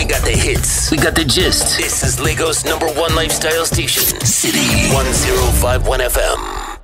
got the hits. We got the gist. This is Lagos' #1 lifestyle station, City 1051 FM.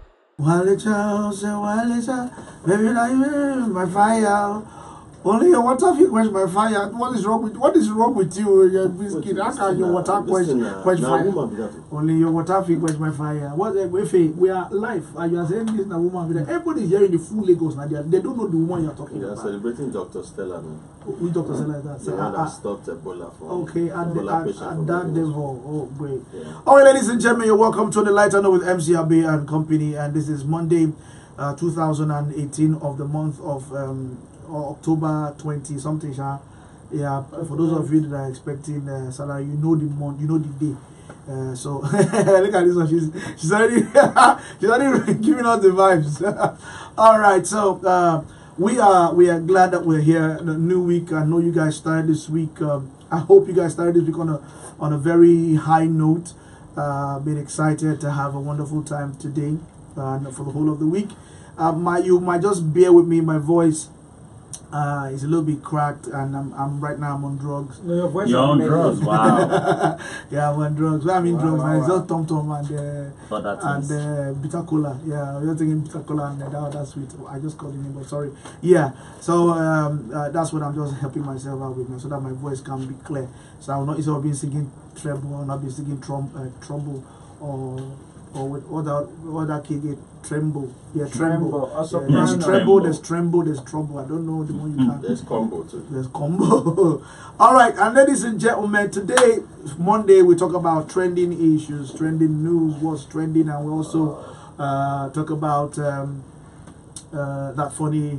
Baby, my fire. Only your water quench my fire. What is wrong with you, your biscuit? How can your water quench fire? Only your water quench my fire. What if we are live and you are saying this na woman? Everybody is hearing the full Lagos now. They don't know the woman you are talking about. They are celebrating Dr. Stella now. Which Dr. Stella is that? The one that stopped Ebola from okay, and that devil. Oh, great. Yeah. All right, ladies and gentlemen, you're welcome to the Light and with MC Abe and Company, and this is Monday, 2018 of the month of October 20 something. Yeah, for those of you that are expecting salary, you know the month, you know the day. So look at this one. She's already giving us the vibes. All right, so we are glad that we're here. The new week. I know you guys started this week. I hope you guys started this week on a very high note. Been excited to have a wonderful time today and for the whole of the week. You might just bear with me. My voice is a little bit cracked, and I'm right now I'm on drugs. No, your voice you're on drugs, wow. Yeah, I'm on drugs. Well, I'm in drugs. Wow. It's just Tom Tom and bitter cola. Yeah, I was thinking bitter cola and that's sweet. I just called the name, but sorry. Yeah, so that's what I'm just helping myself out with, so that my voice can be clear. So I will not, instead of being singing treble, I'll not be singing trumble or with other kid tremble. Yeah, tremble. There's tremble, there's tremble, there's trouble. I don't know the one you can. There's combo too. There's combo. All right, and ladies and gentlemen, today, Monday, we talk about trending issues, trending news, what's trending, and we also talk about that funny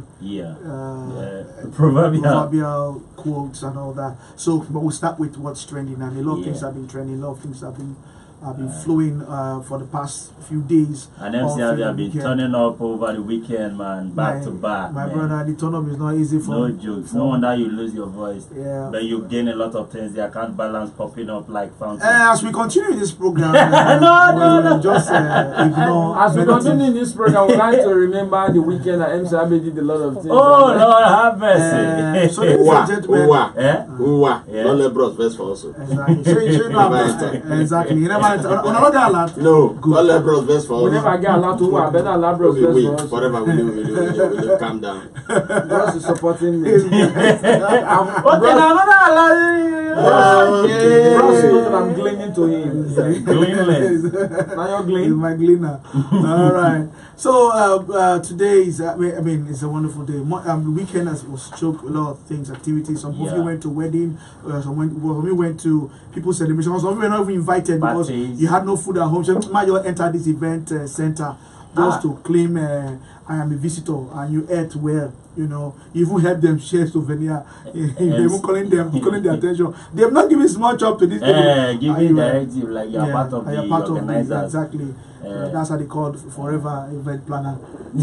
proverbial quotes and all that. So, but we'll start with what's trending, and a lot of things have been trending, a lot of things have been flowing for the past few days. And MCL have been turning up over the weekend, man, back to back. My brother, the turn up is not easy for no jokes. No wonder you lose your voice. Yeah. But you gain a lot of things. The account balance popping up like fountain. As we continue this program, no. Just ignore. As we continue this program, we like to remember the weekend that MCL did a lot of things. Oh, Lord, have mercy. So, ladies and gentlemen, don't let bros verse for us. Exactly. You never another alert. No, don't let bros verse for us. We never get allowed to work. Better allow bros verse for us. Forever we'll calm down. Bros is supporting me. Okay, another alert. Bros knows that I'm clinging to him. Gleanless. Now you're glean. He's my gleaner. All right. So today is it's a wonderful day. The weekend was choked with a lot of things, activities. Some of you went to wedding. Some of you went to people's celebration. Some of you were not even invited because you had no food at home. So might you enter this event center just to claim I am a visitor, and you ate well. You know, you even help them share souvenir. Even calling their attention. They have not given small job to this. Giving directive like you're part of the organizer. Exactly. That's how they called forever event planner.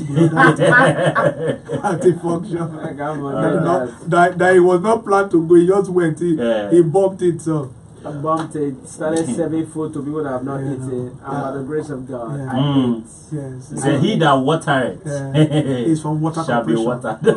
Anti-function. That it was not planned to go. He just went. He bumped it. So. I bumped it, started serving food to people that have not eaten, and by the grace of God, I ate. Yes. So he that water it is from water shall be corporation. watered.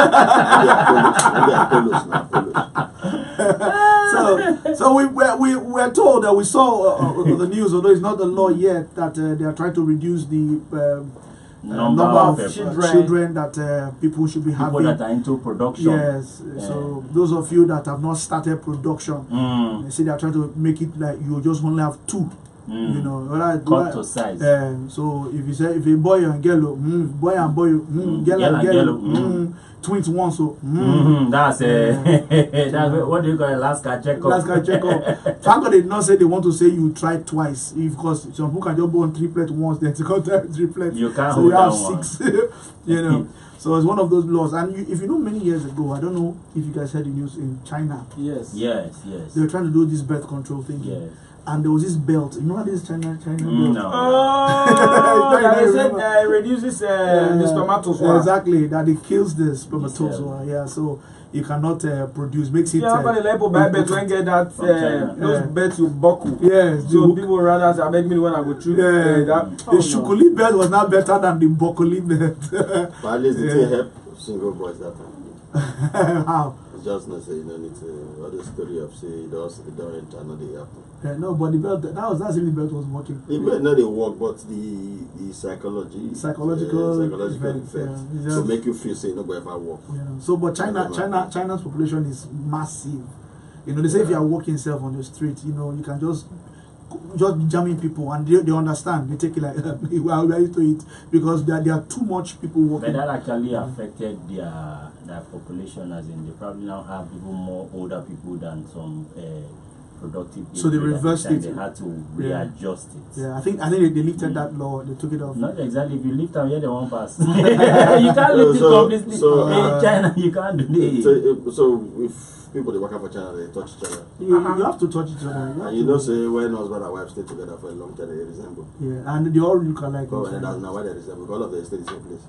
So we were told that we saw the news, although it's not the law yet, that they are trying to reduce the number of children that people should be having. People that are into production. Yes. So those of you that have not started production, they say they are trying to make it like you just only have 2. You know, cut to size. So if you say if a boy and girl, boy and boy, girl and girl, twins one, so that's that's what do you call it? Last car checkup. Last car checkup. Thank God they did not say they want to say you try twice, because some people can just born triplet once, then got triplet. You can't so hold you have that 6. You know. So it's one of those laws. And if you know, many years ago, I don't know if you guys heard the news in China. Yes. They were trying to do this birth control thing. Yes. And there was this belt. You know what this China belt? No. Oh, they said it reduces the spermatozoa. Exactly, that it kills the spermatozoa. Yeah, so you cannot produce. Makes it. Yeah, but the level bed when get that those beds you buckle. Yes. So people rather say, I beg me when I go through. The Shukuli bed was not better than the Bokoli bed. But at least it didn't help single boys that time. How? It's just not say you don't need to. All the story of say it don't enter, no they happen. No, but the belt, that's if the belt was working. The belt, no they work, but the psychological effect to make you feel say no go ever work. Yeah. So, but China's population is massive. You know, they say if you are walking self on the street, you know, you can just jamming people, and they understand. They take it like we are ready to eat because there are too much people walking. But that actually affected their population, as in they probably now have even more older people than some productive people. So they reversed it. They had to readjust it. Yeah, I think they lifted that law. They took it off. Not exactly. If you lift them, they won't pass. You can't lift it completely. So, in China, you can't do it. So if people they work for China, they touch each other. You have to touch each other. And you know, say when husband and wife stay together for a long time, they resemble. Yeah, and they all look alike. But when that's not why they resemble, because all of them stay the same place.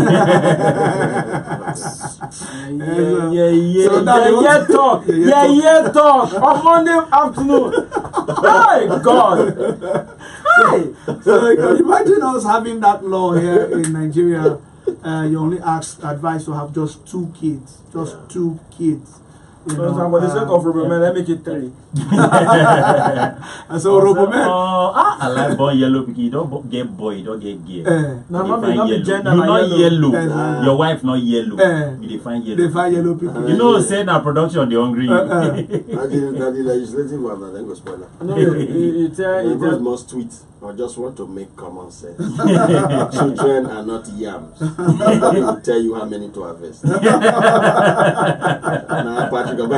Talk on Monday afternoon. Hey God. Hey. So imagine us having that law here in Nigeria. You only advised to have just 2 kids, just 2 kids. You know, for the sake of Roboman, let me make it 3. And so Roboman, I like boy yellow because you don't get boy, you don't get gay. No, not be gender. You not yellow. Your wife not yellow. You define yellow. They find yellow people. You know, say that production they hungry. The legislative one, I think was spoiler. No, it must tweet. I just want to make common sense. Children are not yams. I will tell you how many to harvest. Now, Patrick, I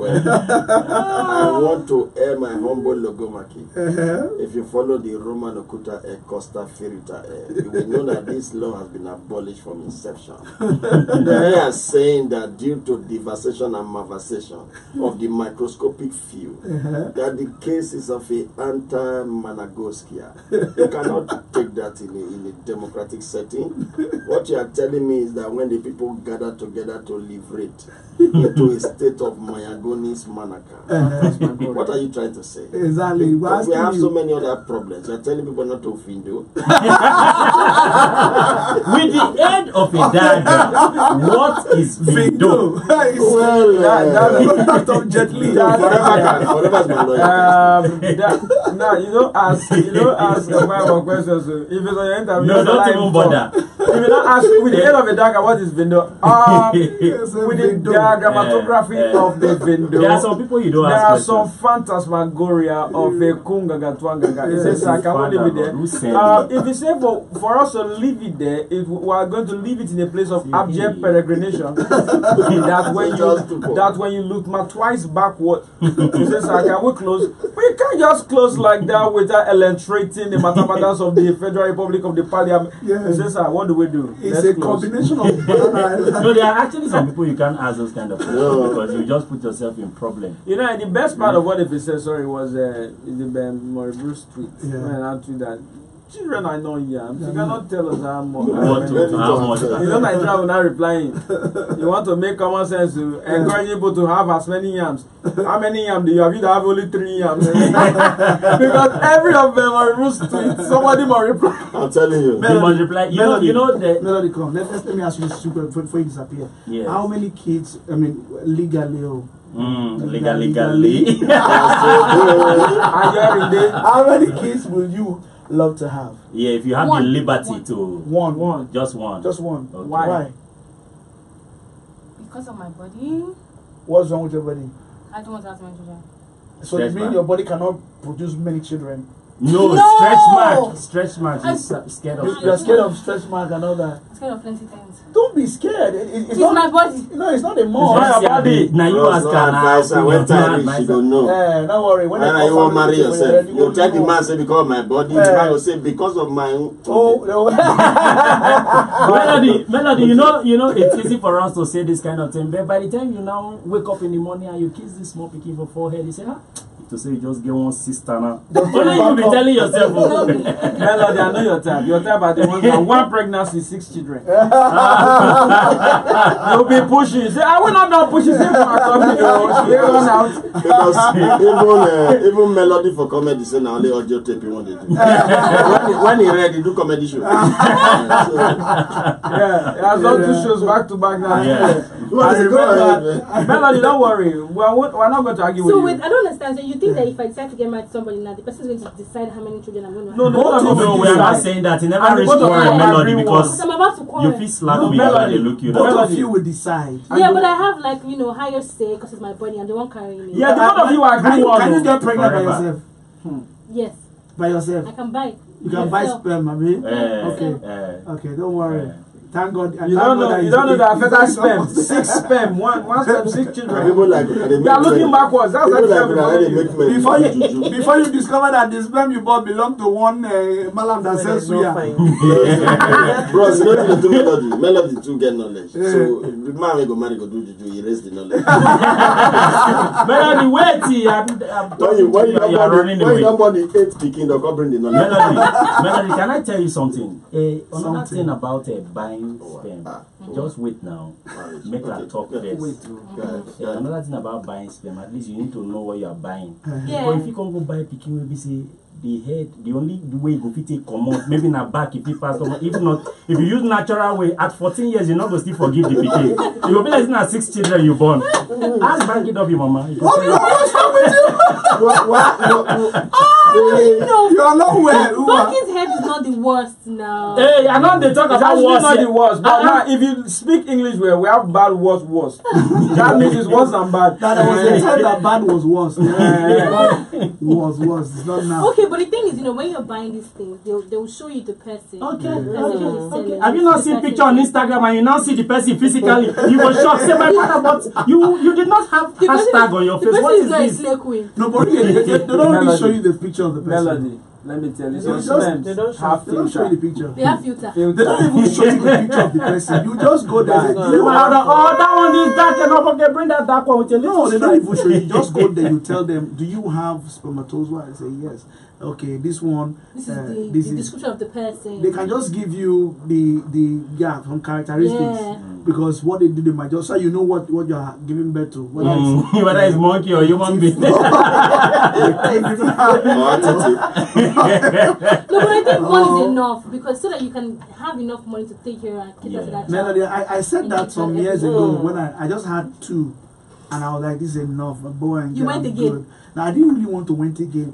want to air my humble logomaki. If you follow the Roman Okuta Costa Ferita, you will know that this law has been abolished from inception. They are saying that due to devastation and malversation of the microscopic few, that the cases of a anti-Managoskia, you cannot take that in a democratic setting. What you are telling me is that when the people gather together to liberate into a state of Mayagonis Manaka, what are you trying to say? Exactly. We have so many other problems. You are telling people not to findo. With the end of a diagram, what is findo? Well, that's objectively. Forever is my lawyer. Now ask my questions. If it's on your interview, no, don't even bother. If you don't ask with the end of the diagram, what is window? With the diagrammatography of the window. There are some people you don't ask. There are some phantasmagoria of a kungaga twanganga. It says I can leave it there. If you say for us to leave it there, if we are going to leave it in a place of abject peregrination, that when you look twice backward, it says I can we close. We can't just close like that without illustrating the mathematics of the Federal Republic of the Parliament. It says what do we do? It's a combination of No, there are actually some people you can't ask those kind of questions because you just put yourself in problem. You know, and the best part of what if he said was the Bruce tweet. When I tweet that children are not yams. You cannot tell us how much. You know, Nigeria will not replying. You want to make common sense to encourage people to have as many yams. How many yams do you have? You have only 3 yams. Because every of them are Bruce tweet. Somebody must reply. I'm telling you. They must reply. You know the Melody, come. Let me ask you this super before you disappear. Yes. How many kids? I mean, legally. legally. How many kids will you love to have? Yeah, if you have the liberty to one. Just one. Just one. Okay. Why? Because of my body. What's wrong with your body? I don't want to have many children. So you mean your body cannot produce many children? No, stretch marks. You're scared of You're scared of stretch marks and all that. I'm scared of plenty things. Don't be scared. It's not my body. No, it's not a mom. It's not your body. Now you ask her. When time she don't know. Don't worry. When you want to marry yourself, you tell the man say because of my body. The man will say because of my own. Oh no. Melody, you know, it's easy for us to say this kind of thing, but by the time you now wake up in the morning and you kiss this small pikin for forehead, you say, to say you just get one sister now. Only you be telling yourself. Melody, I know your type. Your type are the ones that one pregnancy, 6 children. You'll be pushing. You say, I will not done pushing. Say, run out. Because even Melody for comedy say now only audio tape you want to do. When he ready, do comedy show. Yeah, he has done 2 shows back to back now. Yeah. You Melody, don't worry. We're not going to argue with you. So wait, I don't understand. So you think that if I decide to get married to somebody now, the person is going to decide how many children I'm going to have? No, we are not saying that. You never reach quarrel, Melody, because I'm about to quarrel. you feel slap me when they look you. Both of you will decide. Yeah, but I have like higher say because it's my body. I'm the one carrying it. Yeah, the one of you are agree one. Can you get pregnant by yourself? Yes. By yourself? I can buy it. You can buy sperm, I mean. Okay, don't worry. Thank God. You don't know that fetal sperm, 6 sperm, one sperm, 6 children. People like they are looking backwards. That's before you discover that the sperm you bought belonged to one malam that sells suya. Bros, you know the melody too get knowledge. So the man will go marry go do juju, he raise the knowledge. Melody, wait, when you don't born the 8th picking, they'll come bring the knowledge. Melody, can I tell you something? Another thing about buying sperm. Just wait now. Make her talk first. Another thing about buying sperm, at least you need to know what you are buying. But if you can't go buy picking, maybe say the head, the only way you go fit take come maybe in a back if you pass come. If not, if you use natural way, at 14 years you're not going to still forgive the picking. You will be like 6 children you born. Ask bank it up your mama. What's wrong with you? You are not well. Bucky's head is not the worst now. Hey, I know they talk about worse. Not the worst, but now if you speak English well, we have bad, worse. That means it's worse than bad. That was the time that bad was worse. It was worse. It's not now. Okay, but the thing is, when you're buying these things, they will show you the person. Okay. Have you not seen picture on Instagram and you now see the person physically? You were shocked. Say my father, but you did not have hashtag on your face. What is this? No, but they don't really show you the picture of the person. Melody, let me tell you. They don't show you the picture. They have filter. They don't even show you the picture of the person. You just go there. That one is dark enough. Okay, bring that dark one with you. No, they don't even show you. You just go there. You tell them, do you have spermatozoa? I say yes. Okay, this one. This is the description of the person. They can just give you some characteristics because what they do, they might just so you know what you are giving birth to. Whether it's monkey or human being. No, but I think one is enough because so that you can have enough money to take care of kids after that. Melody, I said that some years ago when I just had 2. And I was like, this is enough. A boy and you went again. Now I didn't really want to went again.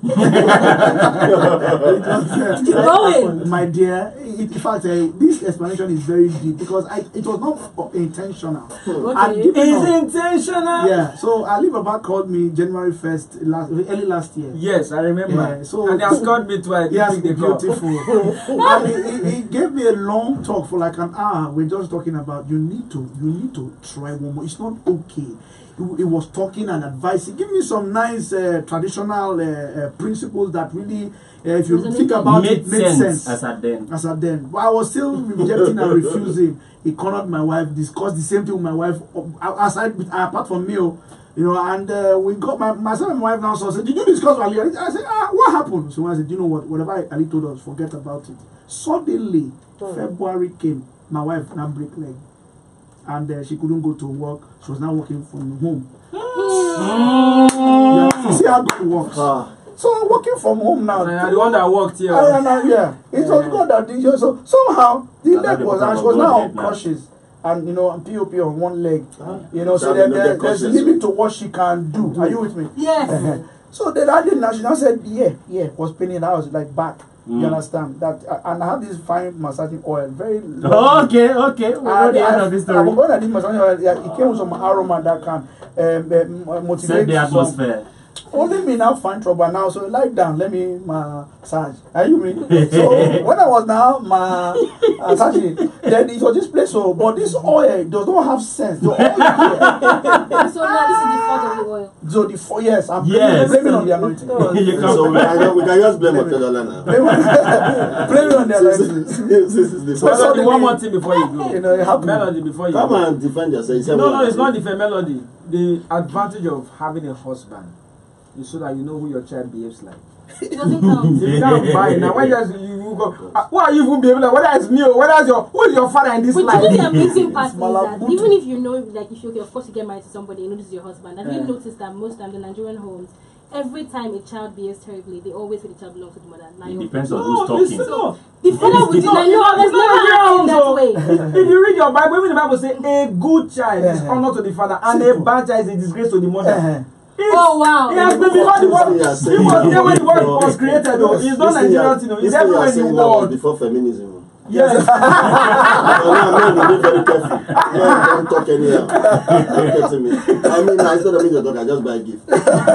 My dear, in fact, this explanation is very deep because it was not intentional. Okay. It's intentional. Yeah. So Ali Baba called me January 1st, early last year. Yes, I remember. Yeah, so and he has called me twice. Yes, beautiful. And he gave me a long talk for like an hour. We're just talking about you need to try one more. It's not okay. He was talking and advising, give me some nice traditional principles that really, if you think about it, made sense. As at then. But I was still rejecting and refusing. He cornered my wife, discussed the same thing with my wife, apart from me, and we got myself and my wife now said, did you discuss with Ali? I said, what happened? So I said, you know what, whatever Ali told us, forget about it. Suddenly, February came, my wife now break leg. And she couldn't go to work. She was now working from home. You see how good it works. So I'm working from home now. The one that worked here. It was God that did it. So somehow the leg was, and she was now on crutches. And and POP on one leg. So there's a limit to what she can do. Are you with me? Yes. So then I didn't. She now said, was paining. I was like back. You understand that? And I have this fine massaging oil, very. Okay. We're going to the end of this story. I'm going to do massaging oil. It came with some aroma that can motivate. Set the atmosphere. Only me now find trouble now, so lie down, let me massage. Are you me? So when I was now massaging, then it was this place. So, but this oil does not have sense. The oil here. So now this is the fault of the oil. So yes, I'm blaming on the anointing. So we can just blame Otedola now. Blaming on the anointing. This is the fault. Melody, one more thing before you go. Melody, before you come go. and defend yourself. No, it's not defend Melody. The advantage of having a husband is so that you know who your child behaves like. It doesn't count. You can't buy it. Now when you go, why are you even behaving like? Whether it's me or whether it's who is your father in this life? But the amazing part is that even if you know, like, if you of course you get married to somebody, you know this is your husband. Have you noticed that most times the Nigerian homes, every time a child behaves terribly, they always say the child belongs to the mother. It depends on who's talking. So the father would deny. No, there's never happened that way. If you read your Bible, even the Bible says a good child is honor to the father, and a bad child is a disgrace to the mother. Oh wow! He has been before the world. He was there when the world was created. Though he's not Nigerian, you know. He's everywhere in the world. Before feminism. Yes. I'm being very careful. Don't talk anyhow. Don't get to me. I mean, instead of me to talk, I just buy a gift.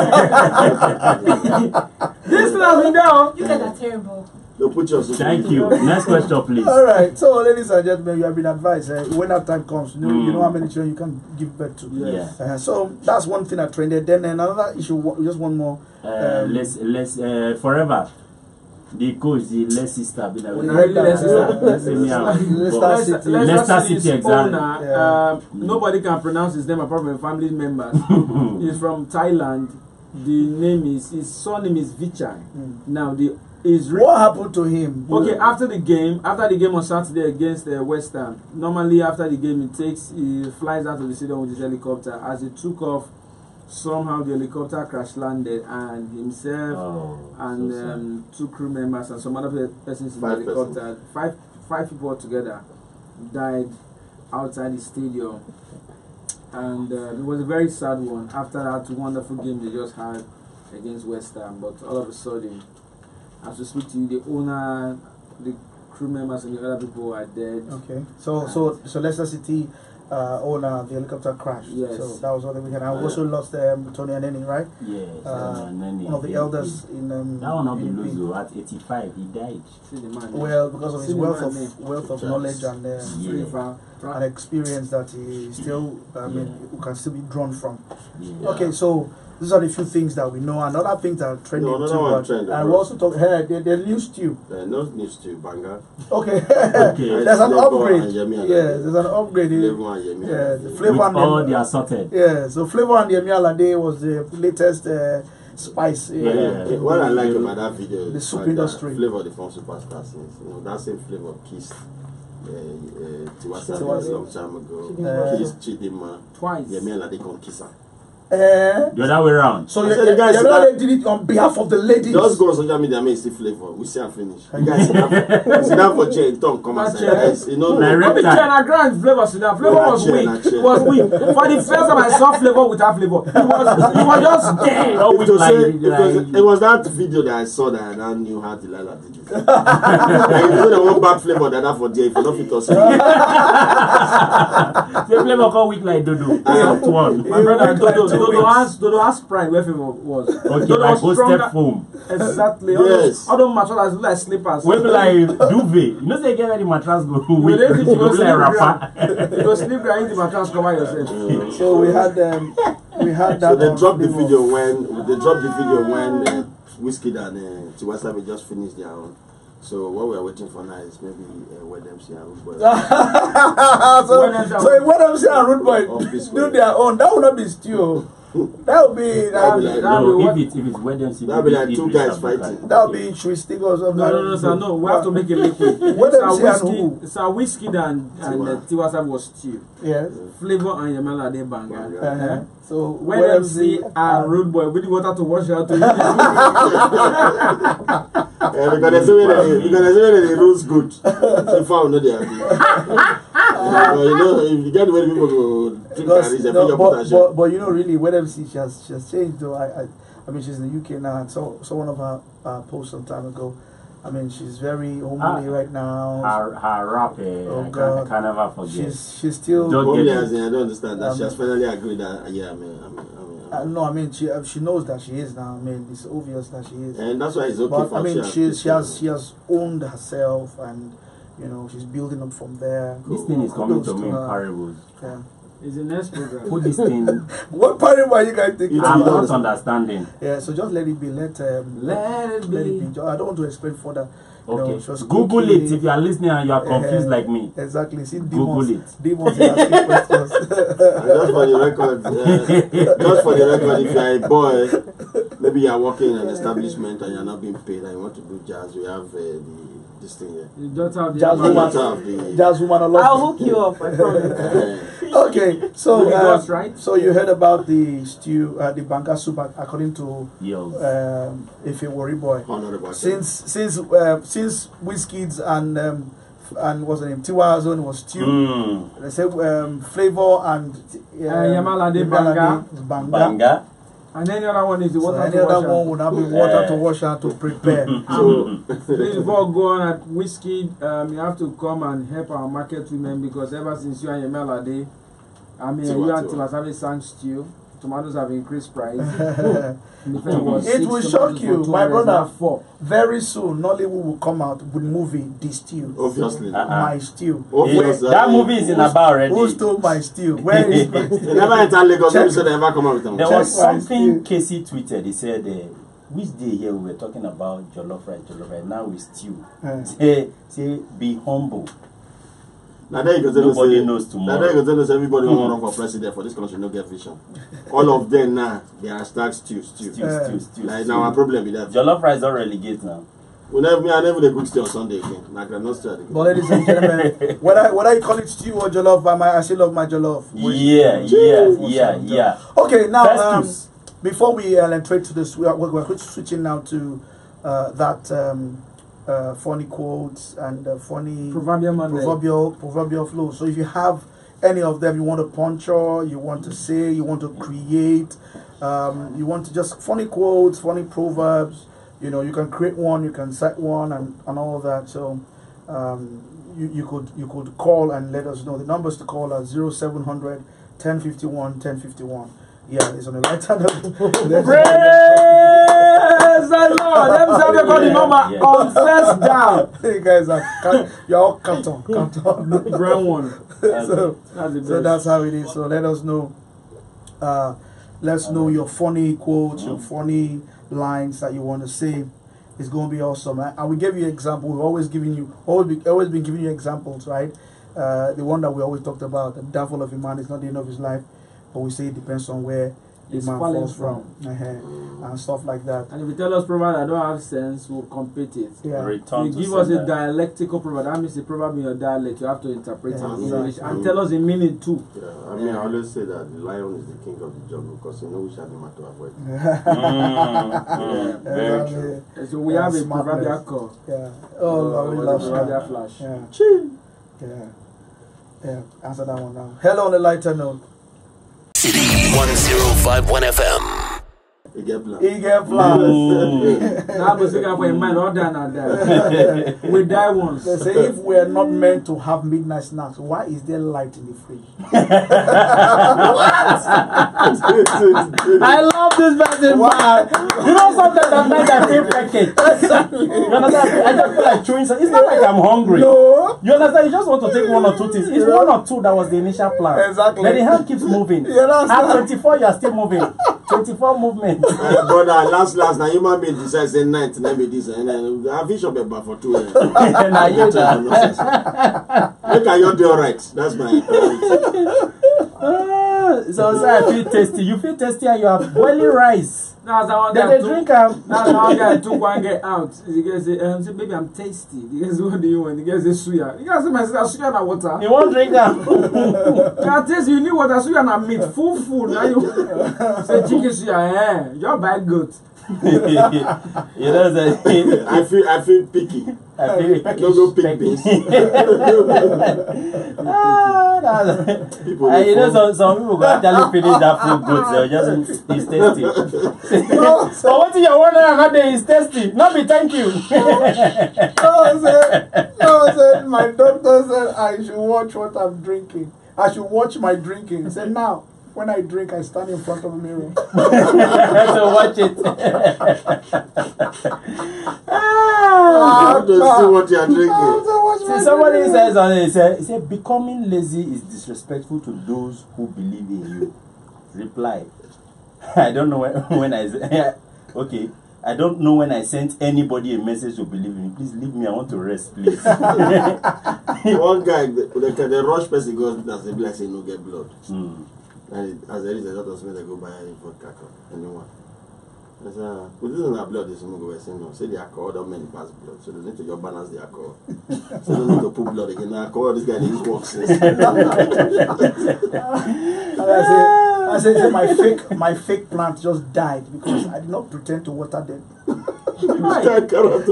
This thing has been there. You guys are terrible. Thank you. Next question, please. All right. So, ladies and gentlemen, you have been advised when that time comes, you know how many children you can give birth to. Yes. So that's one thing that trended. Then another issue, just one more. Let's forever. The coach, the Leicester City, owner. Nobody can pronounce his name apart from family members. He's from Thailand. The name is his surname is Vichai. Now what happened to him? Okay, after the game on Saturday against West Ham, normally after the game he flies out of the stadium with his helicopter. As he took off, somehow the helicopter crash landed, and himself and two crew members and some other persons in the helicopter, five people together, died outside the stadium. And it was a very sad one after that wonderful game they just had against West Ham. But all of a sudden, as we speak to you, the owner, the crew members and the other people are dead. Okay. So Leicester City owner, the helicopter crashed. Yes. So that was all that we had. I also lost Tony Aneni, right? Yes. One of the elders in that one not be lose at 85. He died. Well, because of his wealth of knowledge and experience that he still, we can still be drawn from. Yeah. Okay, so these are the few things that we know. Another thing that are trending too. And we also talk. The new stew. No new stew, banger. Okay. There's an upgrade. There's an upgrade. The flavor with all the assorted. Yeah. So Flavor and Yemi Alade was the latest spice. What I like about that video, the soup industry. Flavor the phone superstars. That same flavor kissed. Tiwasa a long time ago. Kissed Chidima. Twice. Yemi Alade can kiss her. The other way around. So the guys did it on behalf of the ladies. Just go on social media and see Flavor. We see her finish. You guys sit down for chair. Don't come and say you know. Flavor was weak. It was weak. For the first time I saw Flavor without Flavor, he was just dead. It was that video that I saw that I knew how Delilah did it. You know the one bad Flavor that I for there. If you don't fit us, the Flavor called weak like Dodo. One. My brother Dodo asked Pride where Flavor was. Okay, like step foam. Exactly. Yes. All those mattresses look like slippers. When like duvet. You know they get ready mattress go with like wrapper. You go sleep behind the mattress, cover yourself. So we had that. So they dropped the video when Whiskey and Tiwasa just finished their own. So what we are waiting for now is maybe Wed MC and Root Boy. So Wed MC and Root Boy do their own. That would not be stew. That would be if it's Wed MC, that would be like two guys fighting. That would be interesting or something. No, sir, no. We have to make it liquid. So Whiskey and Tiwasa was stew. Yes. Flavor and Yamala de banger. So Wed MC and Root Boy with the water to wash out to because there's so many the rules good. So far, no, they are good. You know, if you get the way people go drink but you know, really, Wed MC, she has changed though. I mean, she's in the UK now, and so one of her posts some time ago. I mean, she's very homely right now. Her rap, I can never forget. She's still homely, as in, I don't understand that she has finally agreed that. Yeah, no, I mean she knows that she is now. I mean, it's obvious that she is, and that's why it's okay. But for I mean, she has owned herself, and you know she's building up from there. This thing is coming to me in parables. Yeah. It's the next program. Put this thing. What parable are you guys thinking? I'm not understanding. Yeah, so just let it be. Let it be. I don't want to explain further. Okay. Google it if you are listening and you are confused like me. Exactly. See, Google it. Demons asking questions. Just for the record, if you are a boy, maybe you are working in an establishment and you are not being paid and you want to do jazz, we have the this thing here. You don't have the Jazz woman. I'll hook you up. I promise. Okay, so right? So you heard about the stew, the banga soup, according to if you worry boy. Since Wizkid's and what's the name? Tiwa Zone was stew. They say Flavor and Yamalade Banga. And then the other one is the water to wash. Any other one would have been water to wash and to prepare. So please, before go on at Wizkid, you have to come and help our market women, because ever since you and Yamalade, I mean, you and Tiwa sang stew. Tomatoes have increased price. It will shock you, my brother. Very soon, Nollywood will come out with movie The Stew. Obviously, my stew. That movie is in about already. Who stole my stew? Where is my stew? They never enter Lagos. So they never come out with them. There was something Casey tweeted. He said, "Which day here we were talking about jollof rice. Now we stew. Say, be humble." Now there you go. Nobody knows tomorrow. Now there you go. Everybody who want to run for president for this country no get vision. All of them now they are stew. Like now our problem with that. Jollof rice don't relegate now. I never cook stew on Sunday again. Like not stew again. But ladies and gentlemen, whether you call it stew or jollof, I still love my jollof. Yeah. Okay, now before we enter to this, we're switching now to that. Funny quotes and funny proverbial flow. So if you have any of them you want to puncture, you want to say, you want to create, you want to just funny quotes, funny proverbs, you can create one, you can cite one and all of that. So you could call and let us know. The numbers to call are 0700 1051 1051. Yeah, it's on the right hand of Praise the Lord. Let me say the number on first down. You guys you're all carton. Brown one. So that's how it is. So let us know. Let's know your funny quotes, your funny lines that you want to say. It's going to be awesome. And we gave you an example. We've always been giving you examples, right? The one that we always talked about, the devil of a man is not the end of his life. But we say it depends on where the man falls from. And stuff like that. And if you tell us proverb that don't have sense, we'll complete it. Yeah. If you give us a dialectical proverb, that means the proverb in your dialect, you have to interpret it in English and tell us the meaning too. Yeah, I always say that the lion is the king of the jungle because you know which animal to avoid. Very true. So we have a proverbial call. Yeah. Oh, we love proverbial flash. Yeah. Answer that one now. Hello on the lighter note. City 1051 FM. He get plans. Now we still got a man all done and that. We die once. They say if we are not meant to have midnight snacks, why is there light in the fridge? I love this person, man. You know sometimes at night I feel package. You understand? I just feel like chewing something. It's not like I'm hungry. No. You understand? You just want to take one or two things. It's one or two that was the initial plan. Exactly. But the hand keeps moving. At 24, you are still moving. 24 movement. Brother, last now human being decides say night, maybe this and then I fish up about for 2 years. Now you that. Make you do alright. That's my so I feel tasty. You feel tasty and you are boiling rice. Now someone then they drink them. Now someone guy took one guy out. The guy say, baby, I'm tasty. The guy say, what do you want? The guy say, suya. The guy say, my sister, suya na water. You won't drink them. Now taste, you need water, suya na meat, full food. Now you say chicken suya, you buy goat. You know that I feel picky. Don't go pick beans. You know some people go actually finish that food good, so just it's tasty. So what you wonder how they is tasty? Not be thank you. No, my doctor said I should watch what I'm drinking. I should watch my drinking. He said now when I drink, I stand in front of a mirror. So watch it. To see what you are drinking. See, somebody says on it, he said, becoming lazy is disrespectful to those who believe in you. Reply. I don't know when I say, okay. I don't know when I sent anybody a message to believe in me. Please leave me. I want to rest, please. One guy, the rush person goes, that's the black say no get blood. And as there is a lot of smell, they go buy any vodka. Anyone. With this in our blood, this one go saying no. Say the alcohol don't many pass blood, so they need to just balance the alcohol. So they need to put blood again. Now alcohol, this guy needs works. I said my fake plant just died because I did not pretend to water them. They don't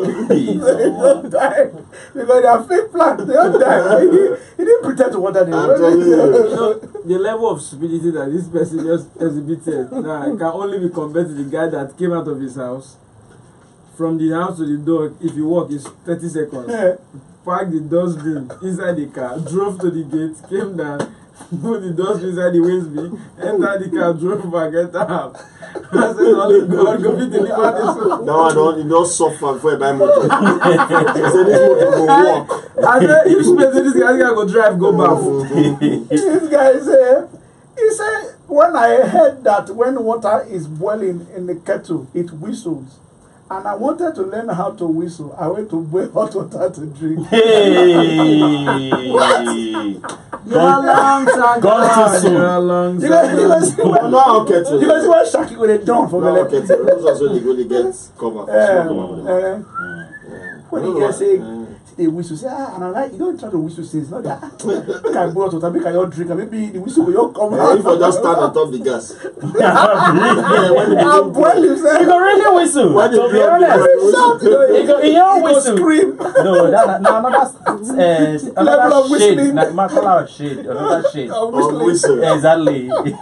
die because they are fake plants. They don't die. He didn't pretend to water them. The level of stupidity that this person just exhibited now can only be compared to the guy that came out of his house. From the house to the door, if you walk, it's 30 seconds. Parked the dustbin inside the car, drove to the gate, came down, put the dustbin inside the waste bin, entered the car, drove back, entered out. I said, only God go fit deliver this one. No, you don't suffer before you buy motor. I said, this motor go walk. I said, if space this guy go drive, go back. This guy said, he said, when I heard that when water is boiling in the kettle, it whistles. And I wanted to learn how to whistle. I went to boil hot water to drink. Hey! What? Gone too soon. You guys see what Shaki would have done for me? Those also they go to get cover. When you guys say they whistle, say and I'm like, you don't try to whistle since not that. Make I boil hot water, make I all drink, and maybe the whistle will all come out. If I just stand on top of the gas. I'll boil himself. You can really whistle. To be honest, he don't whistle. Scream. No, that's another shade. Another shade. Another shade. Whistle. Exactly.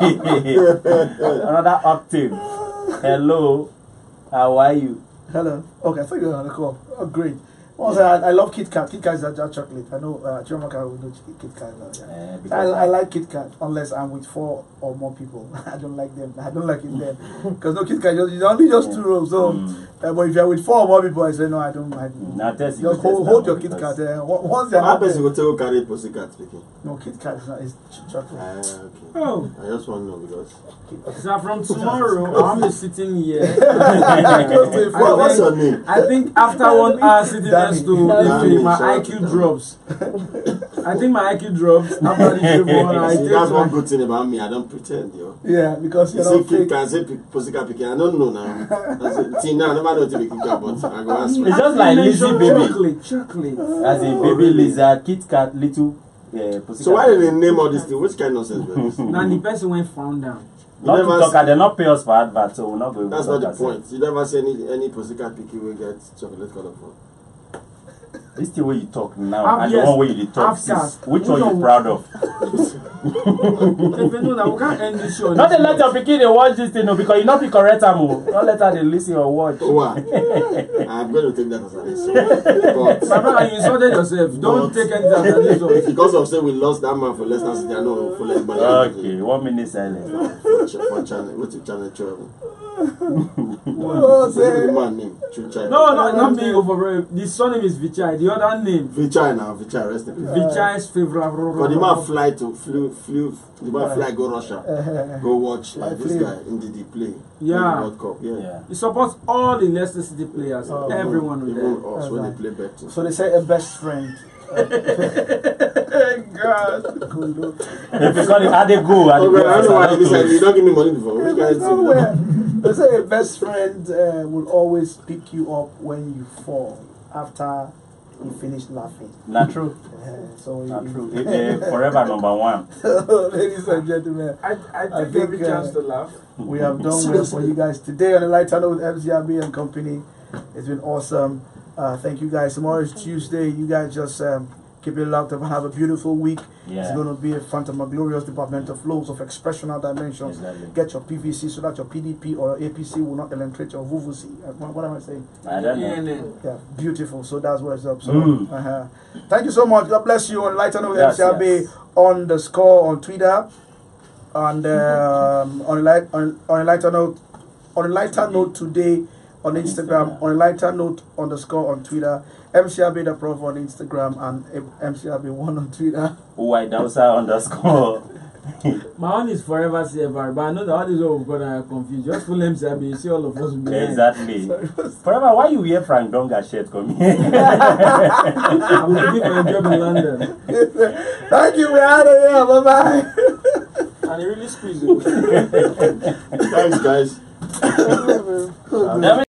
Another octave. Hello. How are you? Hello. Okay, I thought you were on the call. Oh, great. Also, I love Kit Kat. Kit Kat is a chocolate. I know Chimamaka will do Kit Kat. I like Kit Kat unless I'm with 4 or more people. I don't like them. I don't like it then. Because no Kit Kat, it's only just 2 rows. So, but if you're with 4 or more people, I say, no, I don't. Just hold your Kit Kat. Once they're not person will tell you carry Pussycat speaking. No, Kit Kat is not. It's chocolate. Okay. Oh. I just want to know because. So from tomorrow, I'll be sitting here. What's your name? I think after 1 hour sitting next to Danny, my IQ drops. I think my IQ drops after the show. That's one good thing about me. I don't pretend, yo. Yeah, because you know, Kit Kat, say Pussycat picking. I don't know now. I never know to be Kit Kat, but I go ask. It's just like Lizzie baby. Chocolate. As a baby lizard, Kit Kat, little. So why did they name all this thing? Which kind of nonsense was this? Now the person went found down. Not to talk, they not pay us for advert, so we're not going to. That's not the point. You never see any Pussycat picking will get chocolate color for. This is the way you talk now, and the one way you talk. Which one you proud of? If you know that we can't end this show. Not let your pikin they watch this thing, no, because you not be correct, Amu. Don't let her they listen or watch. Wow. I'm going to take that as an insult. My brother, you insulted yourself. Don't take anything as an insult. Because of saying we lost that man for Leicester City, I know for anybody. Okay, 1 minute silence. For channel, what's the channel travel? Oh, say. No, not being over. The surname is Vichai. The other name. Vichai now, Vichai, rest in peace. Vichai's favorite. Because the man fly to the man fly go Russia, go watch like this guy in the play. Yeah. World Cup. Yeah. He supports all the Leicester City players. Everyone with them. Even us when they play betting. So they say a best friend. God. If you call it, how they go? I don't know why you don't give me money before. Which guy is they say a best friend will always pick you up when you fall after you finish laughing. Not true. Not true. Forever #1. Ladies and gentlemen, I think every chance to laugh. We have done well for you guys today on the Light Tunnel with MCRB and Company. It's been awesome. Thank you guys. Tomorrow is Tuesday. You guys just keep it locked up and have a beautiful week. Yeah. It's going to be a phantasmagorious department of flows of expressional dimensions. Exactly. Get your PVC so that your PDP or APC will not penetrate your VVC. What am I saying? I don't know. Yeah, beautiful. So that's what's up. So, thank you so much. God bless you on Light Tunnel with MCRB on the score on Twitter. And on a lighter note today on Instagram, on a lighter note _ on Twitter, MCRB the Prof on Instagram and MCRB1 on Twitter. White Dausa _ My own is forever CFR, but I know that all these people got are confused. Just full MCRB, you see all of us behind. Exactly. Forever, why you wear Frank Donga shirt? Come here. I'm looking for a job in London. Thank you, we're out of here. Bye bye. And it really squeezed. Thanks, guys. Damn it.